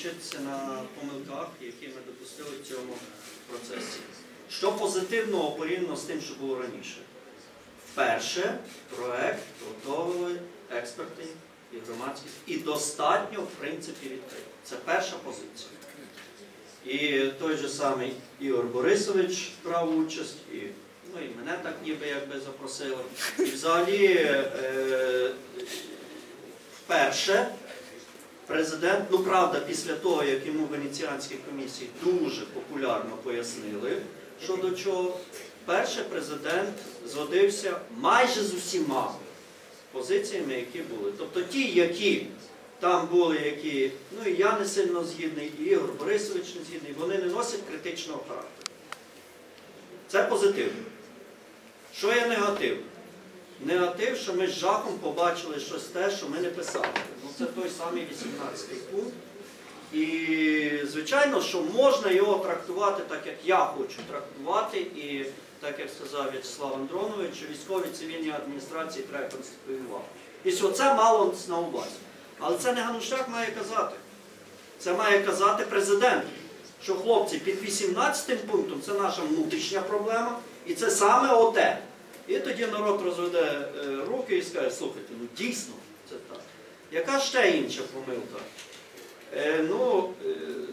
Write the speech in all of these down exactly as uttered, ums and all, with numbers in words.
вчитися на помилках, які ми допустили в цьому процесі. Що позитивного порівняно з тим, що було раніше? Вперше проект готовили експерти і громадськість, і достатньо, в принципі, відкрито. Це перша позиція. І той же самий Ігор Борисович брав участь, і, ну, і мене так ніби якби запросили. І взагалі, е, вперше президент, ну правда, після того, як йому в Венеціанській комісії дуже популярно пояснили, що до чого, вперше президент згодився майже з усіма позиціями, які були. Тобто ті, які там були, які, ну і я не сильно згідний, і Ігор Борисович не згідний, вони не носять критичного характеру. Це позитивно. Що є негатив? Негатив, що ми з жахом побачили щось те, що ми не писали. Ну, це той самий вісімнадцятий пункт. І, звичайно, що можна його трактувати так, як я хочу трактувати, і так, як сказав В'ячеслав Андронович, що військові цивільні адміністрації треба конституювати. І що це мало на увазі. Але це не Ганушак має казати. Це має казати президент, що, хлопці, під вісімнадцятим пунктом це наша внутрішня проблема, і це саме оте. І тоді народ розведе руки і скаже, слухайте, ну дійсно це так. Яка ще інша помилка? Е, ну, е,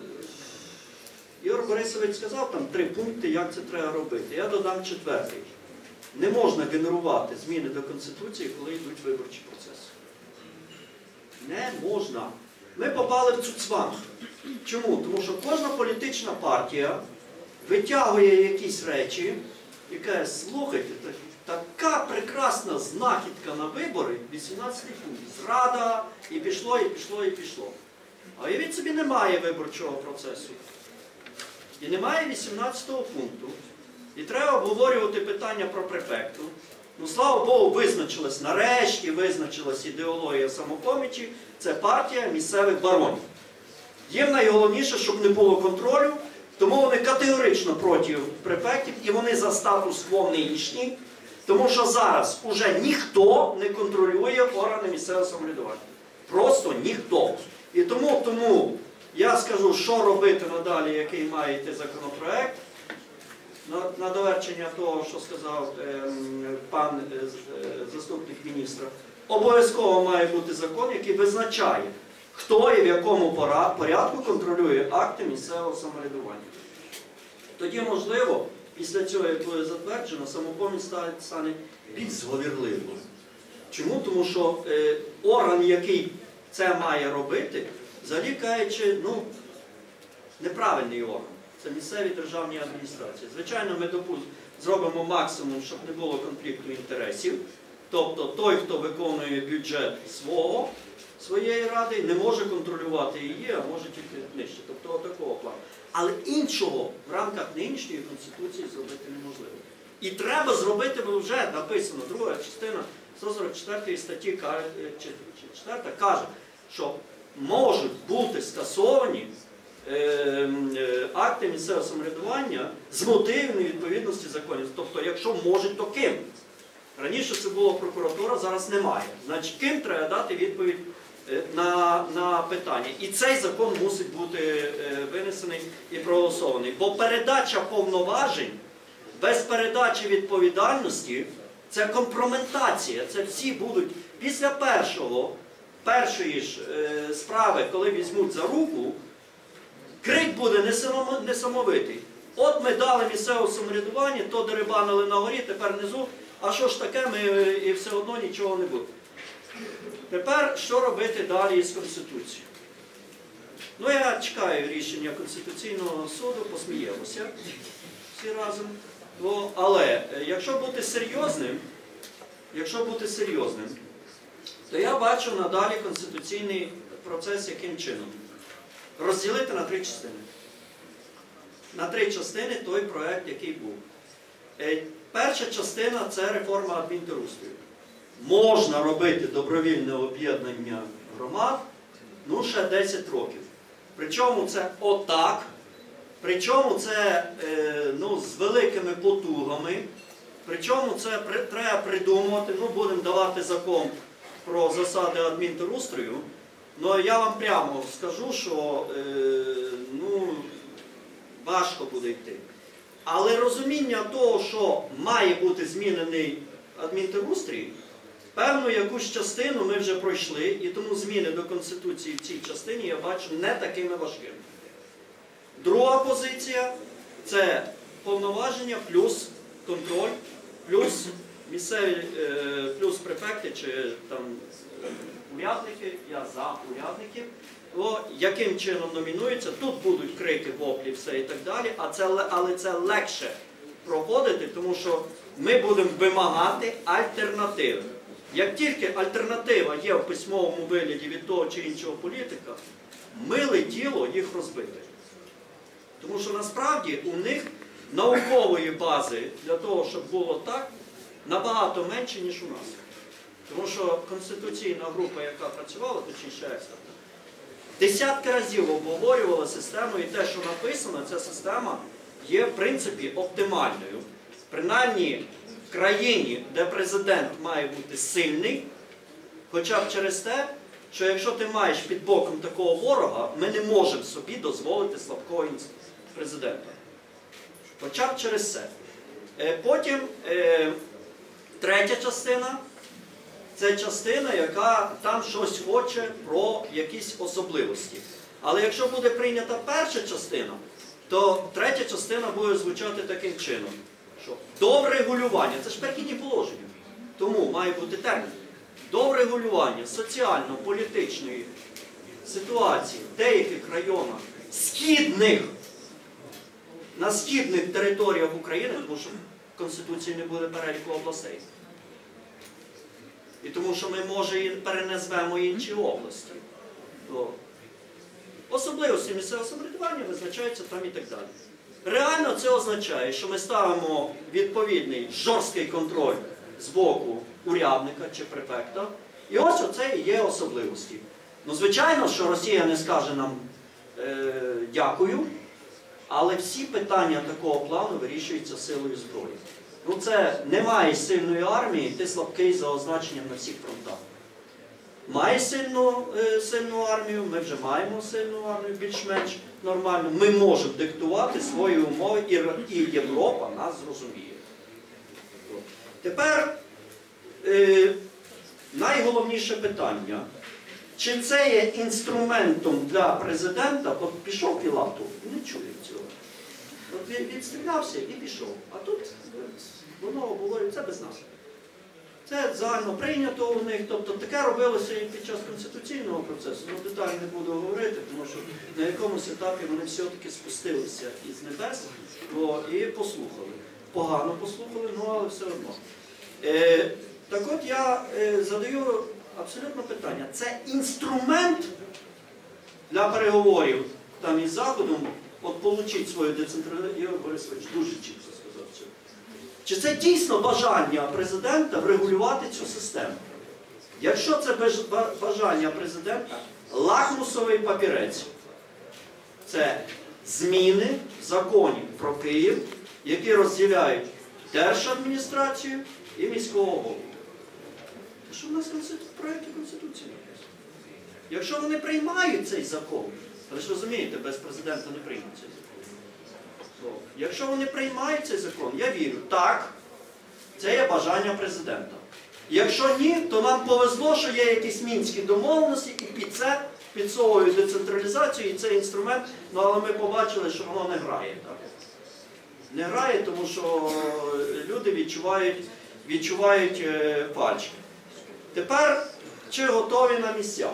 Ігор Борисович сказав там три пункти, як це треба робити. Я додам четвертий. Не можна генерувати зміни до Конституції, коли йдуть виборчі процеси. Не можна. Ми попали в цуцванг. Чому? Тому що кожна політична партія витягує якісь речі і каже, слухайте, така прекрасна знахідка на вибори, вісімнадцятий пункт, зрада, і пішло, і пішло, і пішло. А уявіть собі, немає виборчого процесу. І немає вісімнадцятого пункту. І треба обговорювати питання про префекту. Ну, слава Богу, визначилась, нарешті визначилась ідеологія Самопомічі, це партія місцевих баронів. Їм найголовніше, щоб не було контролю, тому вони категорично проти префектів, і вони за статус-кво нинішній, тому що зараз уже ніхто не контролює органи місцевого самоврядування. Просто ніхто. І тому, тому я скажу, що робити надалі, який має йти законопроект. На, на довершення того, що сказав е, пан е, заступник міністра, обов'язково має бути закон, який визначає, хто і в якому порядку контролює акти місцевого самоврядування. Тоді, можливо, після цього, як буде затверджено, Самопоміч стане більш зговірливим. Чому? Тому що е, орган, який це має робити, взагалі кажучи, ну, неправильний орган. Це місцеві державні адміністрації. Звичайно, ми зробимо максимум, щоб не було конфлікту інтересів. Тобто той, хто виконує бюджет свого, своєї ради, не може контролювати її, а може тільки нижче. Тобто такого плану. Але іншого в рамках нинішньої Конституції зробити неможливо. І треба зробити, бо вже написано, друга частина сто сорок четвертої статті четверта каже, що можуть бути скасовані акти місцевого самоврядування з мотивів невідповідності законів. Тобто, якщо можуть, то ким? Раніше це була прокуратура, зараз немає. Значить, ким треба дати відповідь на, на питання. І цей закон мусить бути винесений і проголосований. Бо передача повноважень без передачі відповідальності – це компрометація. Це всі будуть після першого, першої ж справи, коли візьмуть за руку, крик буде несамовитий. От ми дали місцеве самоврядування, то дерибанили на горі, тепер внизу, а що ж таке, ми і все одно нічого не буде. Тепер, що робити далі із Конституцією? Ну, я чекаю рішення Конституційного суду, посміємося всі разом. Ну, але, якщо бути серйозним, якщо бути серйозним, то я бачу надалі конституційний процес яким чином? Розділити на три частини. На три частини той проект, який був. Перша частина – це реформа адмінтерустрою. Можна робити добровільне об'єднання громад, ну, ще десять років. Причому це отак, причому це ну, з великими потугами, причому це треба придумувати, ну, будемо давати закон про засади адмінтерустрою, Ну, я вам прямо скажу, що е, ну, важко буде йти. Але розуміння того, що має бути змінений адмінтерустрій, певну якусь частину ми вже пройшли, і тому зміни до Конституції в цій частині я бачу не такими важкими. Друга позиція – це повноваження плюс контроль, плюс місцеві, плюс префекти чи там урядники, я за урядників, то яким чином номінується, тут будуть крики, воплі, все і так далі, а це, але це легше проходити, тому що ми будемо вимагати альтернативи. Як тільки альтернатива є в письмовому вигляді від того чи іншого політика, миле діло їх розбити. Тому що насправді у них наукової бази для того, щоб було так, набагато менше, ніж у нас. Тому що конституційна група, яка працювала, точніше експерта, десятки разів обговорювала систему, і те, що написано, ця система є, в принципі, оптимальною. Принаймні, в країні, де президент має бути сильний, хоча б через те, що якщо ти маєш під боком такого ворога, ми не можемо собі дозволити слабкого президента. Хоча б через це. Потім, е, третя частина, це частина, яка там щось хоче про якісь особливості. Але якщо буде прийнята перша частина, то третя частина буде звучати таким чином, що до врегулювання, це ж перехідні положення, тому має бути термін, до врегулювання соціально-політичної ситуації в деяких районах східних, на східних територіях України, тому що в Конституції не буде переліку областей. І тому що ми, може, і переназвемо інші області. То особливості місцевого самоврядування визначаються там і так далі. Реально це означає, що ми ставимо відповідний жорсткий контроль з боку урядника чи префекта. І ось оце і є особливості. Ну, звичайно, що Росія не скаже нам е, дякую, але всі питання такого плану вирішуються силою зброї. Ну, це немає сильної армії, ти слабкий за означенням на всіх фронтах. Має сильну, е, сильну армію, ми вже маємо сильну армію, більш-менш нормально. Ми можемо диктувати свої умови, і, і Європа нас зрозуміє. Тепер е, найголовніше питання. Чи це є інструментом для президента? От пішов Пілату, не чує цього. От він відстрілявся і пішов. А тут воно обговорює, це без нас. Це загально прийнято у них. Тобто таке робилося і під час конституційного процесу. Ну, детально не буду говорити, тому що на якомусь етапі вони все-таки спустилися із небес о, і послухали. Погано послухали, ну але все одно. Е, так от я е, задаю абсолютно питання. Це інструмент для переговорів там із Заходом, от получить свою децентралізацію, Ігор Борисович дуже чітко сказав це. Чи це дійсно бажання президента врегулювати цю систему? Якщо це бажання президента, лакмусовий папірець – це зміни законів про Київ, які розділяють держадміністрацію і міського голову. Що в нас в проєкті Конституції написано? Якщо вони приймають цей закон, ви ж розумієте, без президента не приймуть цей закон. Якщо вони приймають цей закон, я вірю, так, це є бажання президента. Якщо ні, то нам повезло, що є якісь мінські домовленості, і під це підсовують децентралізацію, і цей інструмент, ну але ми побачили, що воно не грає. Так? Не грає, тому що люди відчувають, відчувають е, фальш. Тепер, чи готові на місцях?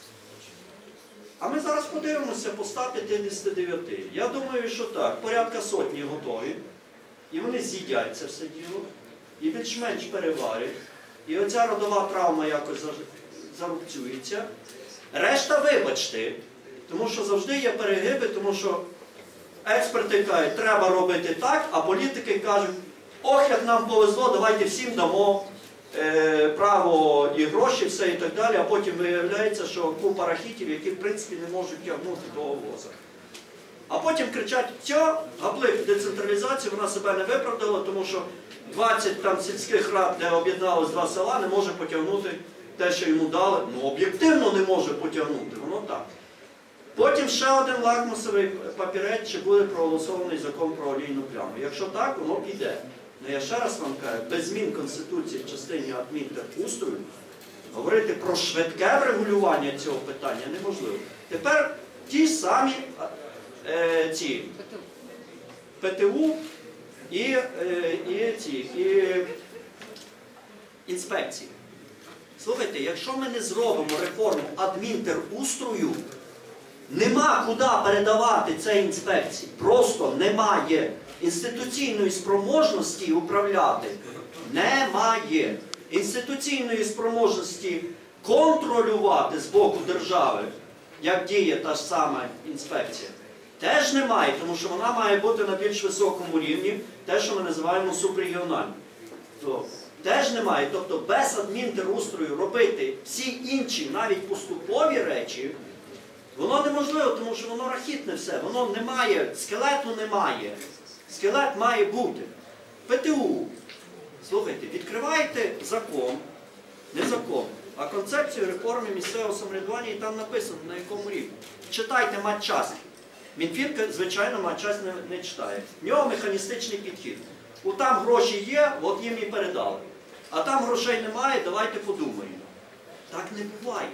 А ми зараз подивимося по ста п'ятдесяти дев'яти. Я думаю, що так, порядка сотні готові. І вони з'їдять це все діло, і більш-менш переварять. І оця родова травма якось зарубцюється. Решта вибачте, тому що завжди є перегиби, тому що експерти кажуть, треба робити так, а політики кажуть, ох, як нам повезло, давайте всім дамо е, право і гроші, все і так далі, а потім виявляється, що купа рахітів, які в принципі не можуть тягнути до воза. А потім кричать, що гаплик децентралізації, вона себе не виправдала, тому що двадцять там сільських рад, де об'єдналось два села, не може потягнути те, що йому дали, ну об'єктивно не може потягнути, воно так. Потім ще один лакмусовий папірець, чи буде проголосований закон про олійну пляму. Якщо так, воно піде. Ну я ще раз вам кажу, без змін Конституції в частині адмінтерустрою говорити про швидке врегулювання цього питання неможливо. Тепер ті ж самі е, ці ПТУ і, е, і, ці, і інспекції. Слухайте, якщо ми не зробимо реформу адмінтерустрою, нема куди передавати це інспекції. Просто немає. Інституційної спроможності управляти немає. Інституційної спроможності контролювати з боку держави, як діє та ж сама інспекція, теж немає, тому що вона має бути на більш високому рівні, те, що ми називаємо субрегіональним. Теж немає. Тобто без адмінтерустрою робити всі інші, навіть поступові речі, воно неможливо, тому що воно рахітне все, воно немає, скелету немає. Скелет має бути. ПТУ. Слухайте, відкривайте закон, не закон, а концепцію реформи місцевого самоврядування, і там написано, на якому рівні. Читайте матчасть. Мінфін, звичайно, матчасть не, не читає. В нього механістичний підхід. У там гроші є, от їм і передали. А там грошей немає, давайте подумаємо. Так не буває.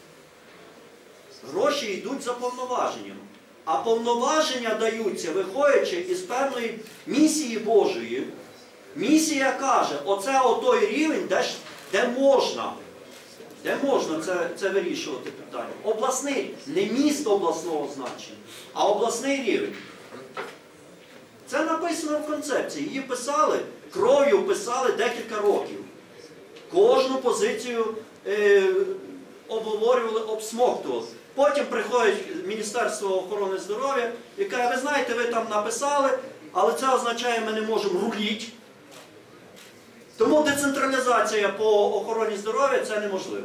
Гроші йдуть за повноваженням. А повноваження даються, виходячи із певної місії Божої. Місія каже, оце отой рівень, де, ж, де можна, де можна це, це вирішувати питання. Обласний, не місто обласного значення, а обласний рівень. Це написано в концепції. Її писали, кров'ю писали декілька років. Кожну позицію е, обговорювали, обсмоктували. Потім приходить Міністерство охорони здоров'я і каже, ви знаєте, ви там написали, але це означає, ми не можемо руліти. Тому децентралізація по охороні здоров'я це неможливо.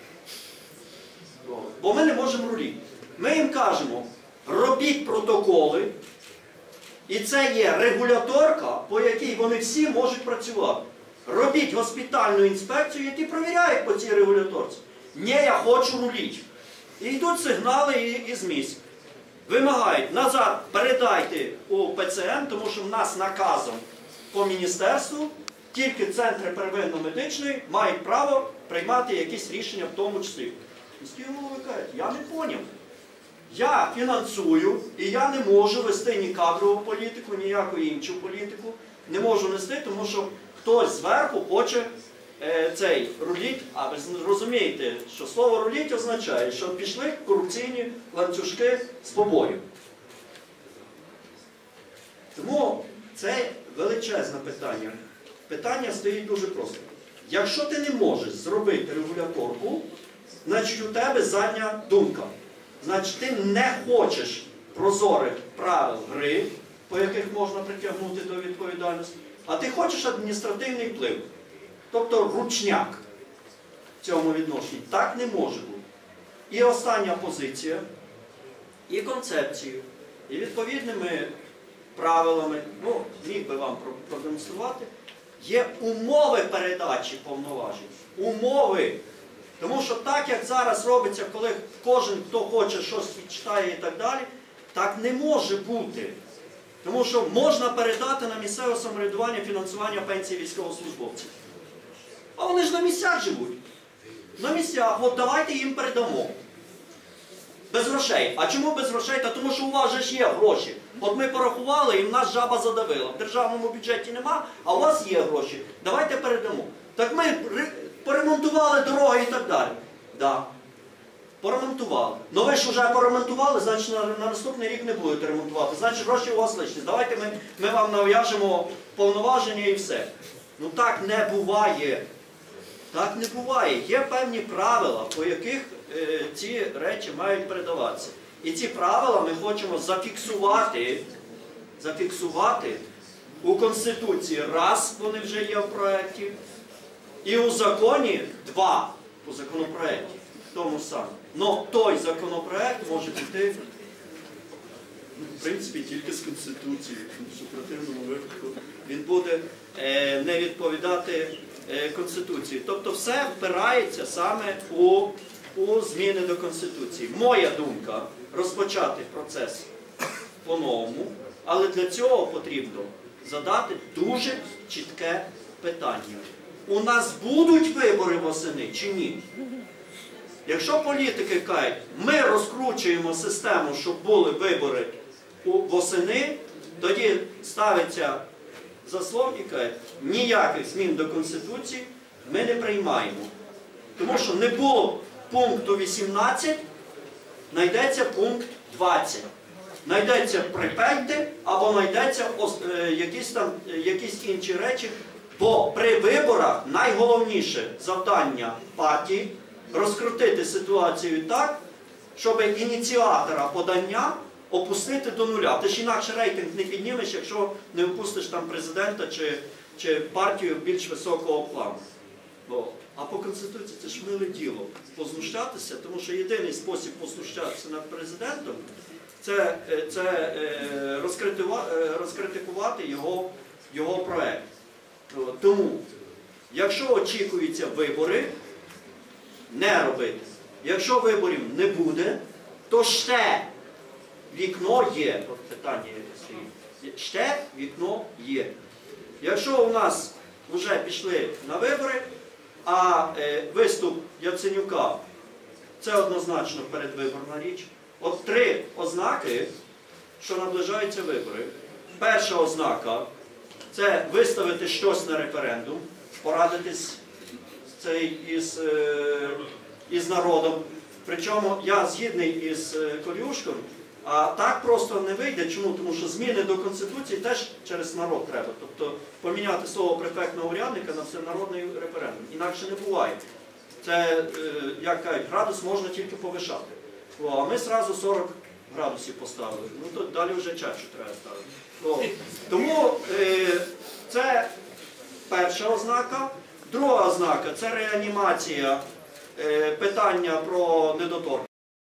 Бо ми не можемо руліти. Ми їм кажемо, робіть протоколи, і це є регуляторка, по якій вони всі можуть працювати. Робіть госпітальну інспекцію, які перевіряють по цій регуляторці. Ні, я хочу руліти. І йдуть сигнали із місць. Вимагають, назад передайте у ПЦМ, тому що в нас наказом по міністерству тільки центри первинно-медичної мають право приймати якісь рішення в тому числі. Міські голови кажуть, я не поняв. Я фінансую, і я не можу вести ні кадрову політику, ніяку іншу політику. Не можу нести, тому що хтось зверху хоче е, цей руліть. А ви розумієте, що слово руліть означає, що пішли корупційні ланцюжки з побою. Тому це величезне питання. Питання стоїть дуже просто. Якщо ти не можеш зробити регуляторку, значить у тебе задня думка. Значить ти не хочеш прозорих правил гри, по яких можна притягнути до відповідальності, а ти хочеш адміністративний вплив. Тобто ручняк в цьому відношенні. Так не може бути. І остання позиція, і концепцією, і відповідними правилами, ну, міг би вам продемонструвати, є умови передачі повноважень. Умови. Тому що так, як зараз робиться, коли кожен, хто хоче, щось відчитає і так далі, так не може бути. Тому що можна передати на місцеве самоврядування фінансування пенсії військовослужбовців. А вони ж на місцях живуть. На місцях. От давайте їм передамо. Без грошей. А чому без грошей? Та тому що у вас же ж є гроші. От ми порахували і в нас жаба задавила. В державному бюджеті нема, а у вас є гроші. Давайте передамо. Так ми поремонтували дороги і так далі. Так. Поремонтували. Ну ви ж вже поремонтували, значить на, на наступний рік не будете ремонтувати. Значить гроші у вас лишні. Давайте ми, ми вам нав'яжемо повноваження і все. Ну так не буває. Так не буває. Є певні правила, по яких е, ці речі мають передаватися. І ці правила ми хочемо зафіксувати, зафіксувати у Конституції. Раз, вони вже є в проєкті. І у законі два, у законопроєкті. Тому самому. Но той законопроект може піти В принципі, тільки з Конституцією, тому що в противному випадку він буде е, не відповідати е, Конституції. Тобто все впирається саме у, у зміни до Конституції. Моя думка – розпочати процес по-новому, але для цього потрібно задати дуже чітке питання. У нас будуть вибори восени чи ні? Якщо політики кажуть, ми розкручуємо систему, щоб були вибори восени, тоді ставиться заслон і кажуть, ніяких змін до Конституції ми не приймаємо. Тому що не було пункту вісімнадцять, знайдеться пункт двадцять. Знайдеться припиньте або знайдеться якісь, там, якісь інші речі, бо при виборах найголовніше завдання партії розкрутити ситуацію так, щоб ініціатора подання опустити до нуля. Ти ж інакше рейтинг не піднімеш, якщо не впустиш там президента чи, чи партію більш високого плану. Бо, а по Конституції це ж миле діло познущатися, тому що єдиний спосіб познущатися над президентом це, це е, розкритикувати його, його проект. Тому, якщо очікуються вибори, не робити. Якщо виборів не буде, то ще вікно є. От питання стоїть. Ще вікно є. Якщо у нас вже пішли на вибори, а е, виступ Яценюка – це однозначно передвиборна річ. От три ознаки, що наближаються вибори. Перша ознака – це виставити щось на референдум, порадитись цей із, е, із народом. Причому я згідний із Колюшком, а так просто не вийде. Чому? Тому що зміни до Конституції теж через народ треба. Тобто поміняти слово префектного урядника на всенародний референдум. Інакше не буває. Це, е, як кажуть, градус можна тільки повишати. О, а ми одразу сорок градусів поставили. Ну то далі вже чашу треба ставити. О, тому е, це перша ознака. Друга ознака – це реанімація е, питання про недоторканність.